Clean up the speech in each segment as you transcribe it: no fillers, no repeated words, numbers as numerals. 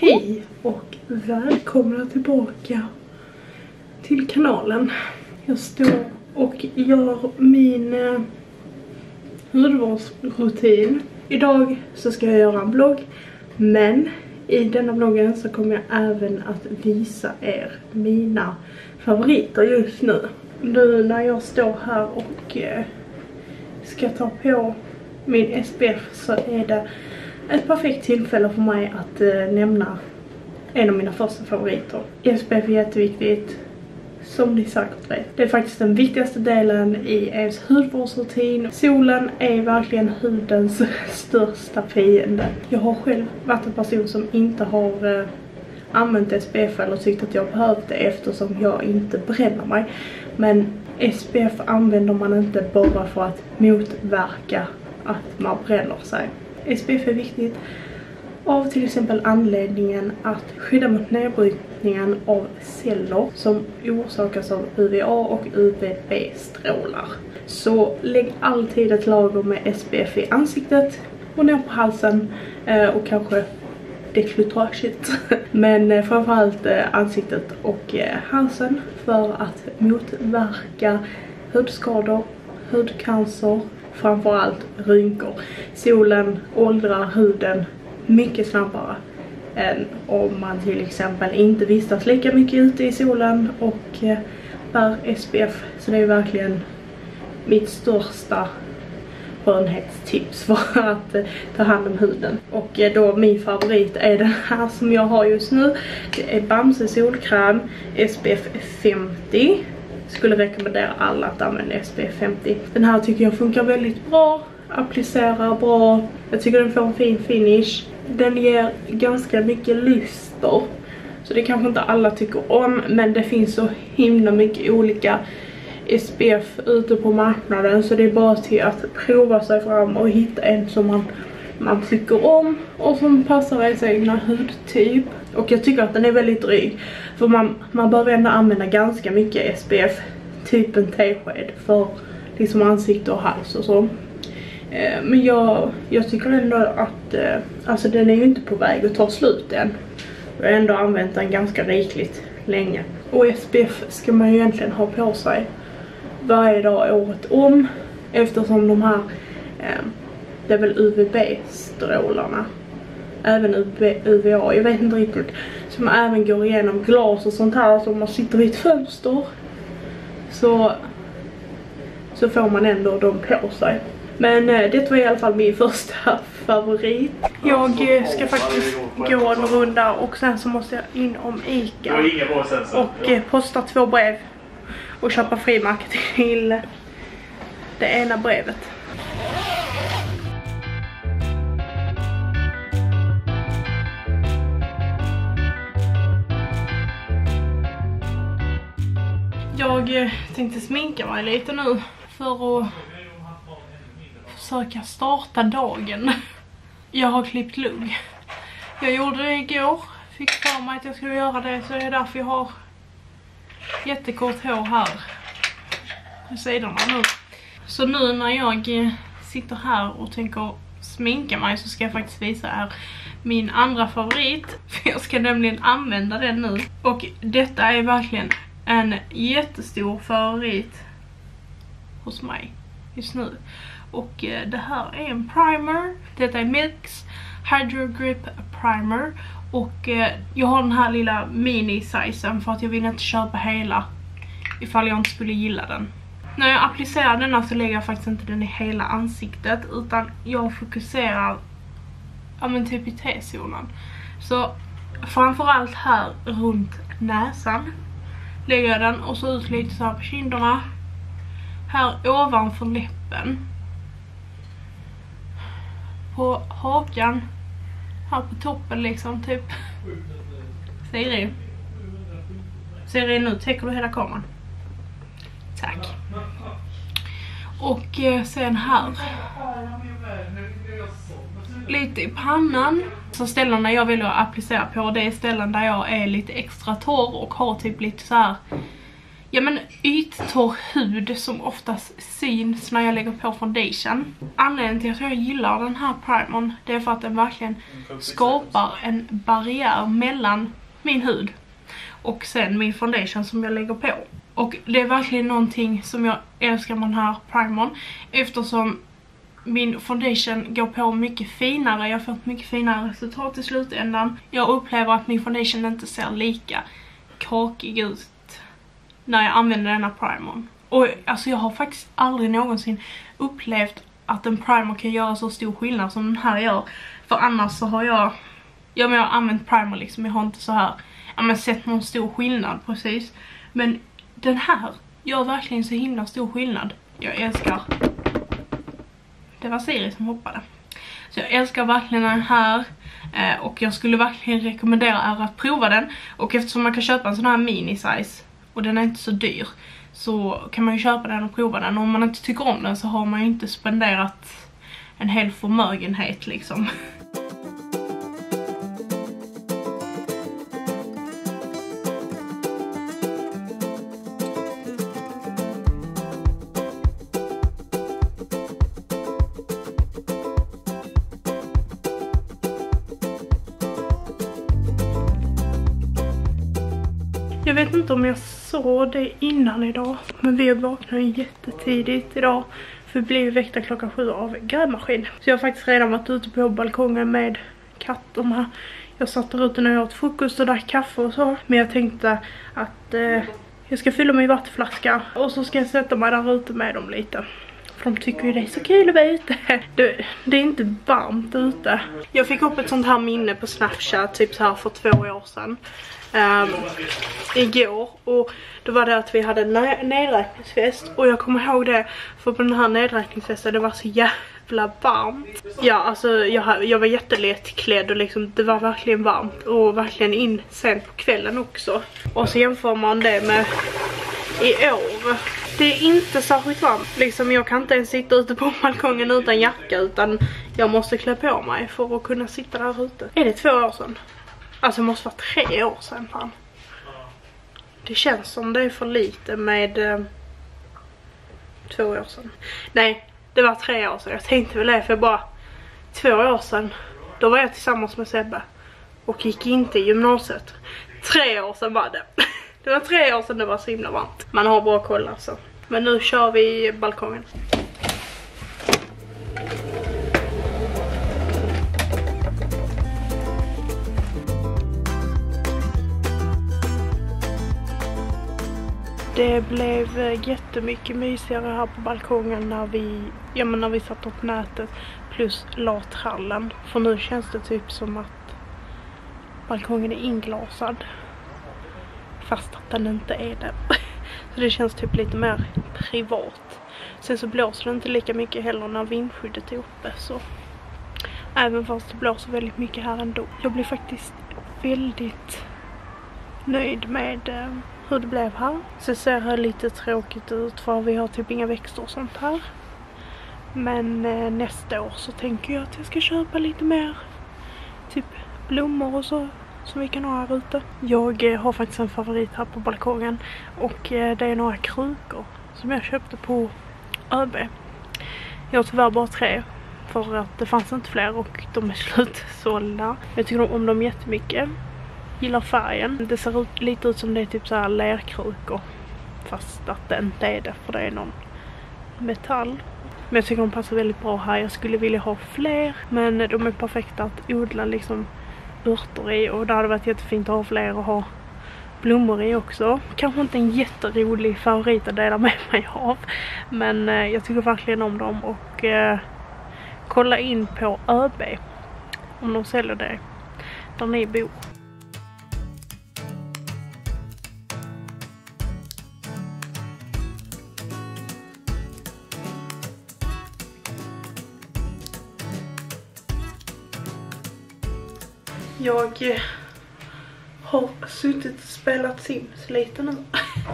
Hej och välkomna tillbaka till kanalen. Jag står och gör min hudvårdsrutin. Idag så ska jag göra en vlogg, men i denna vloggen så kommer jag även att visa er mina favoriter just nu. Nu när jag står här och ska ta på min SPF så är det ett perfekt tillfälle för mig att nämna en av mina första favoriter. SPF är jätteviktigt, som ni säkert vet. Det är faktiskt den viktigaste delen i ens hudvårdsrutin. Solen är verkligen hudens största fiende. Jag har själv varit en person som inte har använt SPF eller tyckt att jag behövt det eftersom jag inte bränner mig. Men SPF använder man inte bara för att motverka att man bränner sig. SPF är viktigt av till exempel anledningen att skydda mot nedbrytningen av celler som orsakas av UVA och UVB-strålar. Så lägg alltid ett lager med SPF i ansiktet och ner på halsen och kanske deklutrashit. Men framförallt ansiktet och halsen för att motverka hudskador, hudcancer, framförallt rynkor. Solen åldrar huden mycket snabbare än om man till exempel inte vistas lika mycket ute i solen och bär SPF. Så det är verkligen mitt största skönhetstips för att ta hand om huden. Och då min favorit är den här som jag har just nu. Det är Bamse solkräm SPF 50. Skulle rekommendera alla att använda SPF 50. Den här tycker jag funkar väldigt bra. Applicerar bra. Jag tycker den får en fin finish. Den ger ganska mycket lyster. Så det kanske inte alla tycker om. Men det finns så himla mycket olika SPF ute på marknaden. Så det är bara till att prova sig fram och hitta en som man tycker om. Och som passar ens egna hudtyp. Och jag tycker att den är väldigt dryg. För man behöver ändå använda ganska mycket SPF. Typ en tesked för liksom ansikte och hals och så. Men jag tycker ändå att alltså den är ju inte på väg att ta slut än. Jag har ändå använt den ganska rikligt länge. Och SPF ska man ju egentligen ha på sig varje dag året om. Eftersom de här, det är väl UVB-strålarna. Även UVA, jag vet inte riktigt. Som även går igenom glas och sånt här. Så om man sitter vid ett fönster så får man ändå dem på sig. Men det var i alla fall min första favorit. Jag ska faktiskt gå en runda och sen så måste jag in om Ica och posta 2 brev och köpa frimärke till det ena brevet. Jag tänkte sminka mig lite nu för att försöka starta dagen. Jag har klippt lugg. Jag gjorde det igår. Fick för mig att jag skulle göra det, så det är därför jag har jättekort hår här på sidorna nu. Så nu när jag sitter här och tänker sminka mig så ska jag faktiskt visa er min andra favorit. För jag ska nämligen använda den nu. Och detta är verkligen en jättestor favorit hos mig just nu. Och det här är en primer. Detta är Milks Hydro Grip Primer. Och jag har den här lilla mini-sizen för att jag vill inte köpa hela ifall jag inte skulle gilla den. När jag applicerar denna så lägger jag faktiskt inte den i hela ansiktet, utan jag fokuserar men typ i T-zonen. Så framförallt här runt näsan lägger jag den, och så ut lite så här på kinderna. Här ovanför läppen. På hakan. Här på toppen liksom typ. Siri, nu täcker du hela kameran. Tack. Och sen här. Lite i pannan. Så ställena jag vill applicera på, det är ställen där jag är lite extra torr och har typ lite så här yttorr hud som oftast syns när jag lägger på foundation. Anledningen till att jag gillar den här primern, det är för att den verkligen skapar en barriär mellan min hud och sen min foundation som jag lägger på. Och det är verkligen någonting som jag älskar med den här primern, eftersom min foundation går på mycket finare. Jag får ett mycket finare resultat i slutändan. Jag upplever att min foundation inte ser lika kakig ut när jag använder denna primern. Och alltså jag har faktiskt aldrig någonsin upplevt att en primer kan göra så stor skillnad som den här gör. För annars så har jag har använt primer liksom. Jag har inte så här sett någon stor skillnad precis. Men den här gör verkligen så himla stor skillnad. Jag älskar. Det var Siri som hoppade. Så jag älskar verkligen den här. Och jag skulle verkligen rekommendera er att prova den. Och eftersom man kan köpa en sån här mini-size och den är inte så dyr, så kan man ju köpa den och prova den. Och om man inte tycker om den så har man ju inte spenderat en hel förmögenhet liksom. Jag vet inte om jag såg det innan idag, men vi vaknade jättetidigt idag. För vi blev väckta klockan 7 av grävmaskin. Så jag har faktiskt redan varit ute på balkongen med katterna. Jag satt där ute när jag åt frukost och drack kaffe och så. Men jag tänkte att jag ska fylla min vattenflaska och så ska jag sätta mig där ute med dem lite. För de tycker ju det är så kul att vara ute. Det är inte varmt ute. Jag fick upp ett sånt här minne på Snapchat typ så här för 2 år sedan. Igår, och då var det att vi hade en nedräkningsfest. Och jag kommer ihåg det, för på den här nedräkningsfesten det var så jävla varmt. Ja, alltså jag var jättelättklädd och liksom det var verkligen varmt. Och verkligen in sen på kvällen också. Och så jämför man det med i år. Det är inte särskilt varmt. Liksom jag kan inte ens sitta ute på balkongen utan jacka, utan jag måste klä på mig för att kunna sitta där ute. Är det 2 år sedan? Alltså det måste vara 3 år sedan, fan. Det känns som det är för lite med 2 år sedan. Nej, det var 3 år sedan. Jag tänkte väl det, för bara 2 år sedan, då var jag tillsammans med Sebbe och gick inte i gymnasiet. 3 år sedan var det. Det var 3 år sedan det var så himla varmt. Man har bra koll alltså. Men nu kör vi balkongen. Det blev jättemycket mysigare här på balkongen när vi satt upp nätet plus la trallen. För nu känns det typ som att balkongen är inglasad. Fast att den inte är det. Så det känns typ lite mer privat. Sen så blåser det inte lika mycket heller när vindskyddet är uppe. Så även fast det blåser väldigt mycket här ändå. Jag blir faktiskt väldigt nöjd med hur det blev här. Så ser det lite tråkigt ut för vi har typ inga växter och sånt här. Men nästa år så tänker jag att jag ska köpa lite mer typ blommor och så som vi kan ha här ute. Jag har faktiskt en favorit här på balkongen och det är några krukor som jag köpte på ÖB. Jag har tyvärr bara 3 för att det fanns inte fler och de är slutsålda. Jag tycker om dem jättemycket. Gillar färgen. Det ser lite ut som det är typ så här lerkrukor. Fast att det inte är det, för det är någon metall. Men jag tycker de passar väldigt bra här. Jag skulle vilja ha fler, men de är perfekta att odla liksom örter i. Och det hade varit jättefint att ha fler och ha blommor i också. Kanske inte en jätterolig favorit att dela med mig av. Men jag tycker verkligen om dem. Och kolla in på ÖB om de säljer det där ni bor. Jag har suttit och spelat Sims lite nu.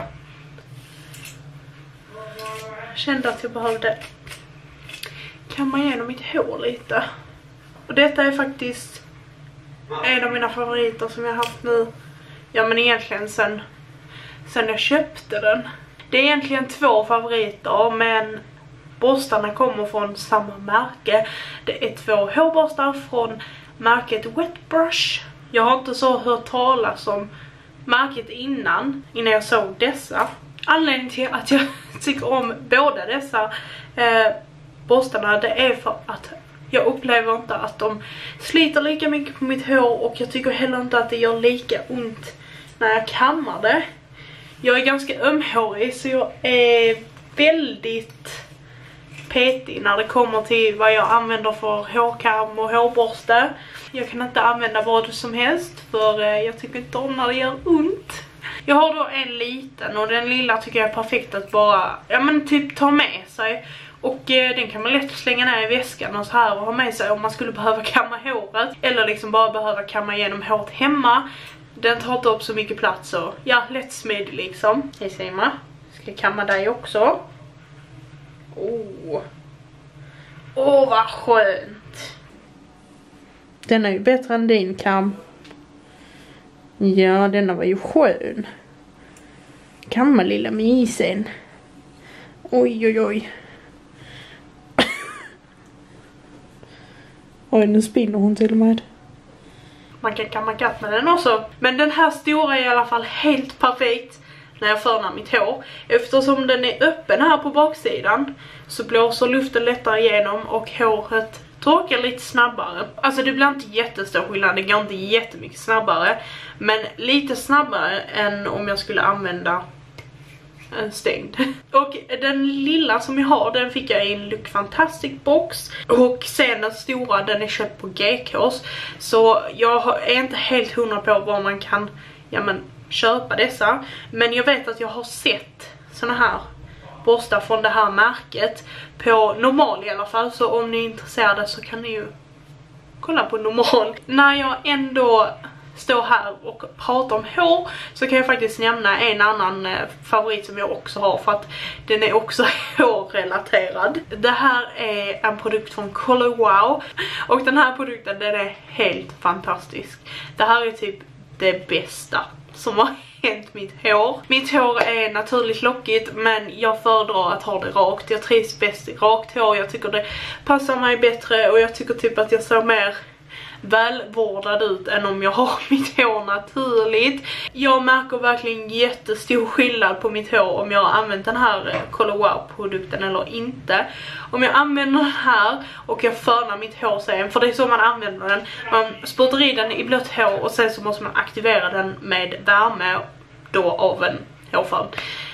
Kände att jag behövde kamma igenom mitt hår lite. Och detta är faktiskt en av mina favoriter som jag har haft nu. Ja, men egentligen sen sen jag köpte den. Det är egentligen 2 favoriter, men borstarna kommer från samma märke. Det är 2 hårborstar från märket Wet Brush. Jag har inte så hört talas om märket innan jag såg dessa. Anledningen till att jag tycker om båda dessa borstarna, det är för att jag upplever inte att de sliter lika mycket på mitt hår, och jag tycker heller inte att det gör lika ont när jag kammar det. Jag är ganska ömhårig, så jag är väldigt petig när det kommer till vad jag använder för hårkam och hårborste. Jag kan inte använda vad som helst, för jag tycker inte om när det gör ont. Jag har då en liten, och den lilla tycker jag är perfekt att bara, ja men typ ta med sig. Och den kan man lätt slänga ner i väskan och så här och ha med sig om man skulle behöva kamma håret. Eller liksom bara behöva kamma igenom håret hemma. Den tar inte upp så mycket plats, och ja, lätt smidig liksom. Hej Sima, ska jag kamma dig också? Åh, vad skönt. Den är ju bättre än din kam. Ja, denna var ju skön. Kamma lilla misen. Oj, oj, oj. Oj, nu spinner hon till och med. Man kan kamma katt med den också. Men den här stora är i alla fall helt perfekt när jag förnar mitt hår. Eftersom den är öppen här på baksidan så blåser luften lättare igenom och håret torkar lite snabbare. Alltså det blir inte jättestor skillnad, det går inte jättemycket snabbare. Men lite snabbare än om jag skulle använda en stängd. Och den lilla som jag har, den fick jag i en Look Fantastic box. Och sen den stora, den är köpt på GKs. Så jag är inte helt hundra på var man kan köpa dessa. Men jag vet att jag har sett såna här borstar från det här märket på Normal i alla fall. Så om ni är intresserade så kan ni ju kolla på Normal. När jag ändå står här och pratar om hår så kan jag faktiskt nämna en annan favorit som jag också har, för att den är också hårrelaterad. Det här är en produkt från Color Wow, och den här produkten, den är helt fantastisk. Det här är typ det bästa som har hänt mitt hår. Mitt hår är naturligt lockigt, men jag föredrar att ha det rakt. Jag trivs bäst i rakt hår, jag tycker det passar mig bättre, och jag tycker typ att jag ser mer välvårdad ut än om jag har mitt hår naturligt. Jag märker verkligen jättestor skillnad på mitt hår om jag har använt den här Color Wow-produkten eller inte. Om jag använder den här och jag förnar mitt hår sen, för det är så man använder den. Man sprutar i den i blött hår och sen så måste man aktivera den med värme då av en hårfön.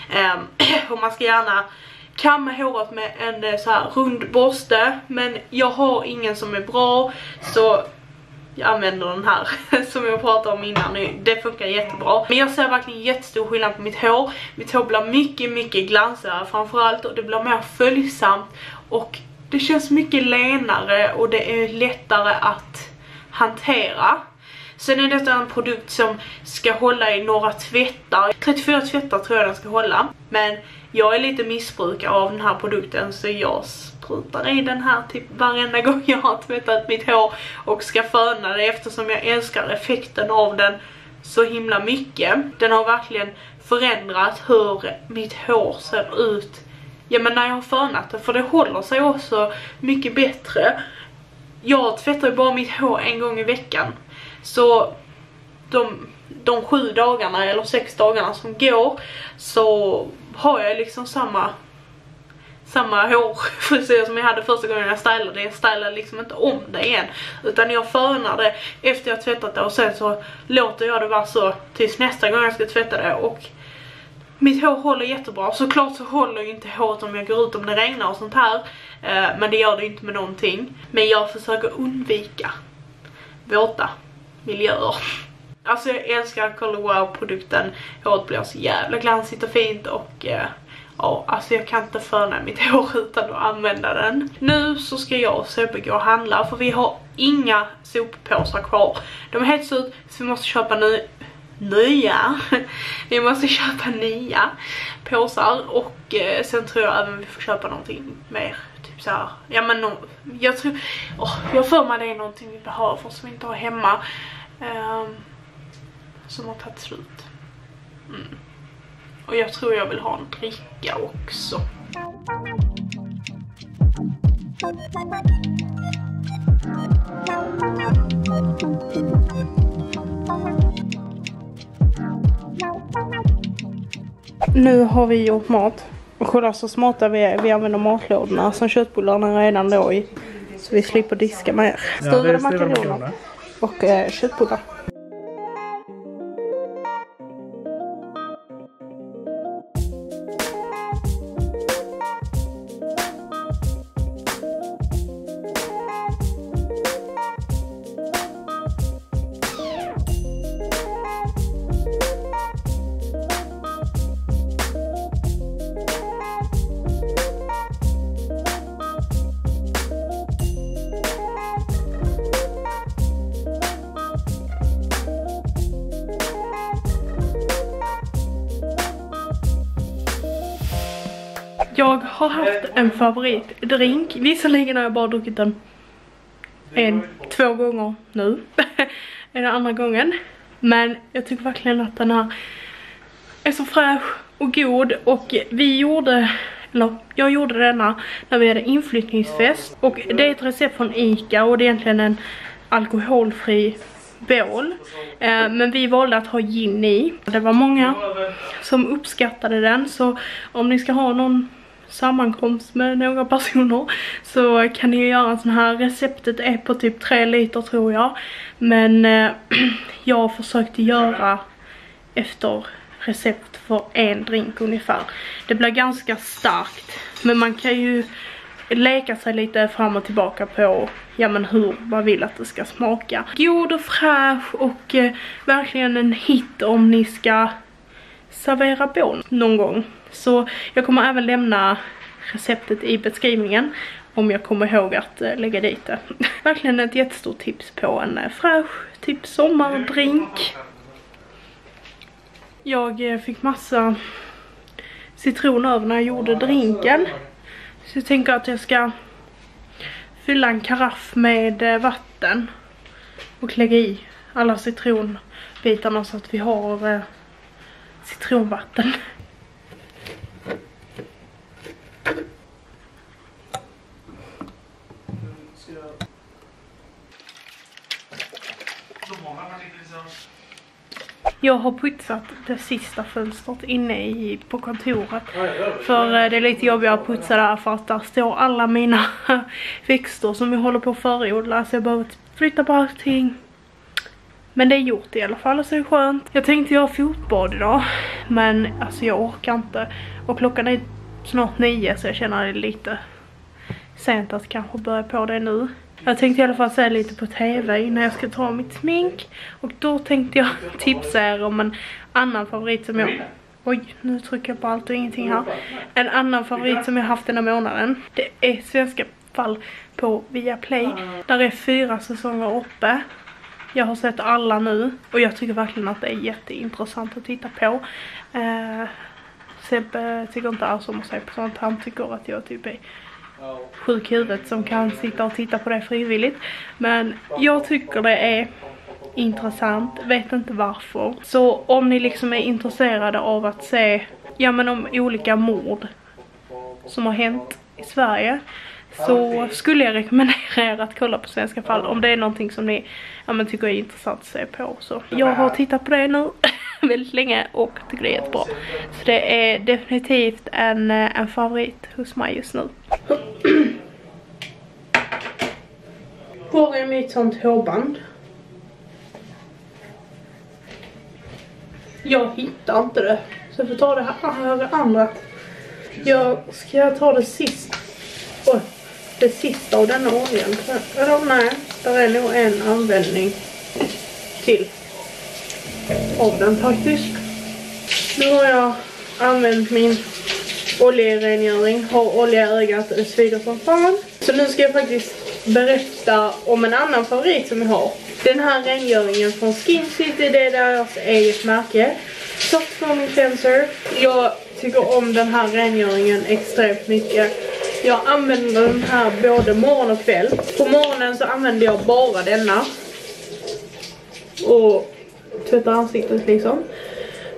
Och man ska gärna kamma håret med en så här rund borste, men jag har ingen som är bra, så jag använder den här som jag pratade om innan nu. Det funkar jättebra. Men jag ser verkligen jättestor skillnad på mitt hår. Mitt hår blir mycket glansigare framförallt, och det blir mer följsamt, och det känns mycket lenare och det är lättare att hantera. Sen är detta en produkt som ska hålla i några tvättar. 34 tvättar tror jag den ska hålla. Men jag är lite missbrukare av den här produkten, så jag sprutar i den här typ varenda gång jag har tvättat mitt hår och ska föna det, eftersom jag älskar effekten av den så himla mycket. Den har verkligen förändrat hur mitt hår ser ut, ja, men när jag har fönat det, för det håller sig också mycket bättre. Jag tvättar ju bara mitt hår en gång i veckan, så de 7 dagarna eller 6 dagarna som går så har jag liksom samma hårfrisyr som jag hade första gången jag stylade. Jag stylade liksom inte om det igen, utan jag fönar det efter jag tvättat det, och sen så låter jag det vara så tills nästa gång jag ska tvätta det. Och mitt hår håller jättebra. Såklart så håller ju inte håret om jag går ut, om det regnar och sånt här, men det gör det inte med någonting. Men jag försöker undvika våta miljöer. Alltså jag älskar Color Wow-produkten. Håret blir så jävla glansigt och fint, och ja, alltså jag kan inte föna mitt hår utan att använda den. Nu så ska jag och Sebbe gå och handla, för vi har inga soppåsar kvar. De är helt slut, så vi måste köpa nya. Vi måste köpa nya påsar, och sen tror jag även vi får köpa någonting mer. Typ så här. Ja, men jag tror, jag för mig det är någonting vi behöver som vi inte har hemma. Som har tagit slut. Och jag tror jag vill ha en dricka också. Nu har vi gjort mat. Och kolla så smarta vi är. Vi använder matlådorna som köttbullarna redan låg i. Så vi slipper diska mer. Stuvade makaroner och köttbullar. Jag har haft en favoritdrink. Visserligen har jag bara druckit den 2 gånger nu. Den andra gången. Men jag tycker verkligen att den här är så fräsch och god. Och jag gjorde denna när vi hade inflyttningsfest. Och det är ett recept från Ica och det är egentligen en alkoholfri bål. Men vi valde att ha gin i. Det var många som uppskattade den. Så om ni ska ha någon sammankomst med några personer så kan ni göra en sån här. Receptet är på typ 3 liter tror jag. Men jag försökte göra efter recept för en drink ungefär. Det blir ganska starkt. Men man kan ju leka sig lite fram och tillbaka på hur man vill att det ska smaka. God och fräsch och verkligen en hit om ni ska servera bål någon gång. Så jag kommer även lämna receptet i beskrivningen om jag kommer ihåg att lägga dit det. Verkligen ett jättestort tips på en fräsch typ sommardrink. Jag fick massa citron över när jag gjorde drinken. Så jag tänker att jag ska fylla en karaff med vatten och lägga i alla citronbitarna så att vi har citronvatten. Jag har putsat det sista fönstret inne på kontoret. För det är lite jobbigt att putsa där för att där står alla mina växter som jag håller på att förodla. Så jag behöver flytta på allting. Men det är gjort i alla fall så det är skönt. Jag tänkte göra fotbad idag. Men alltså jag orkar inte. Och klockan är snart 9 så jag känner det lite sent att kanske börja på det nu. Jag tänkte i alla fall säga lite på tv innan jag ska ta mitt smink. Och då tänkte jag tipsa er om en annan favorit som jag... Oj, nu trycker jag på allt och ingenting här. En annan favorit som jag haft den här månaden. Det är Svenska fall på Viaplay. Där är 4 säsonger uppe. Jag har sett alla nu. Och jag tycker verkligen att det är jätteintressant att titta på. Sebbe tycker inte alls om att se på sånt. Han tycker att jag typ är sjuk i huvudet som kan sitta och titta på det frivilligt. Men jag tycker det är intressant. Vet inte varför. Så om ni liksom är intresserade av att se om olika mord som har hänt i Sverige, så skulle jag rekommendera er att kolla på Svenska fall. Om det är någonting som ni tycker är intressant att se på. Så jag har tittat på det nu väldigt länge och tycker det är jättebra. Så det är definitivt en favorit hos mig just nu. Här är mitt sånt hårband. Jag hittar inte det. Så jag får ta det här andra. Jag ska ta det sist. Oj, det sista av denna oljan. Eller nej, där är nog en användning till av den faktiskt. Nu har jag använt min oljerengöring. Har olja i ögat och det svider som fan. Så nu ska jag faktiskt berätta om en annan favorit som jag har. Den här rengöringen från Skin City, det är deras eget märke. Soft Foaming Cleanser. Jag tycker om den här rengöringen extremt mycket. Jag använder den här både morgon och kväll. På morgonen så använder jag bara denna. Och tvättar ansiktet liksom.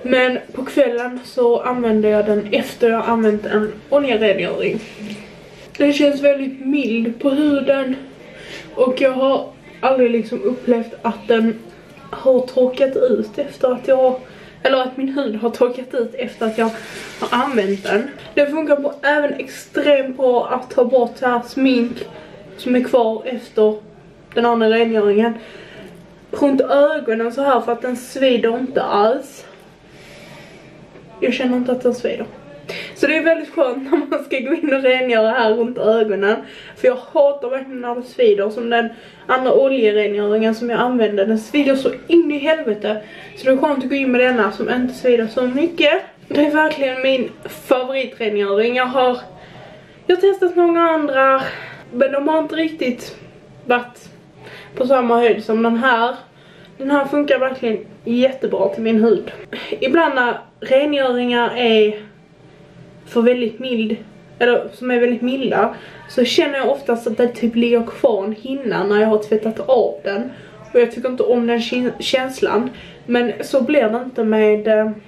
Men på kvällen så använder jag den efter jag använt en oljerengöring. Den känns väldigt mild på huden. Och jag har aldrig liksom upplevt att den har torkat ut efter att eller att min hud har torkat ut efter att jag har använt den. Den funkar på även extremt bra att ta bort så här smink som är kvar efter den andra rengöringen. Runt ögonen så här, för att den svider inte alls. Jag känner inte att den svider. Så det är väldigt skönt när man ska gå in och rengöra här runt ögonen. För jag hatar verkligen när det svider. Som den andra oljerengöringen som jag använde. Den svider så in i helvete. Så det är skönt att gå in med denna som inte svider så mycket. Det är verkligen min favoritrengöring. Jag har testat många andra. Men de har inte riktigt varit på samma höjd som den här. Den här funkar verkligen jättebra till min hud. Ibland när rengöringar är för väldigt mild, eller som är väldigt milda, så känner jag oftast att det typ ligger kvar en hinna när jag har tvättat av den. Och jag tycker inte om den känslan. Men så blir det inte med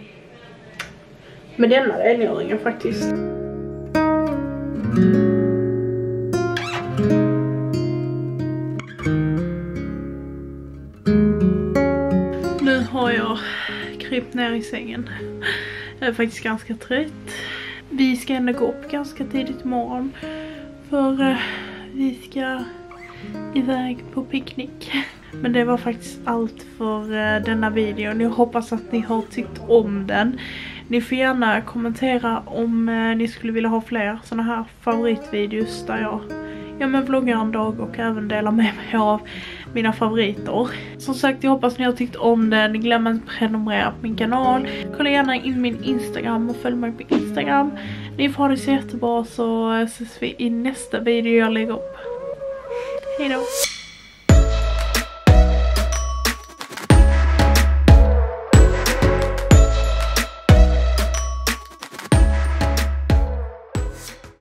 denna rengöringen faktiskt. Nu har jag krypt ner i sängen. Jag är faktiskt ganska trött. Vi ska ändå gå upp ganska tidigt imorgon. För vi ska iväg på picknick. Men det var faktiskt allt för denna videon. Jag hoppas att ni har tyckt om den. Ni får gärna kommentera om ni skulle vilja ha fler såna här favoritvideos där jag vloggar en dag och även delar med mig av mina favoriter. Som sagt, jag hoppas ni har tyckt om den. Glöm inte att prenumerera på min kanal. Kolla gärna in min Instagram och följ mig på Instagram. Ni får ha det så jättebra, så ses vi i nästa video jag lägger upp. Hej då!